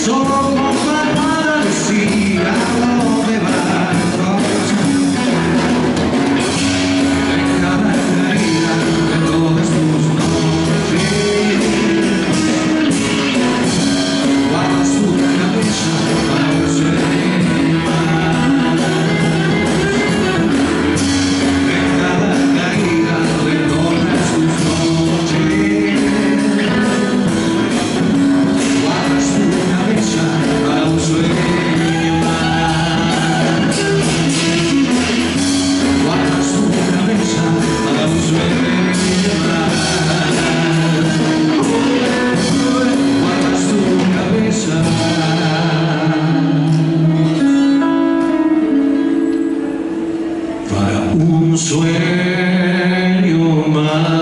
solo para decir a dónde vas. En cada caída de todas tus noches guardas tu cabeza para un sueño más. En cada caída de todas tus noches guardas tu cabeza para un sueño más. Guardas tu cabeza para un sueño más. Guardas tu cabeza para un sueño más.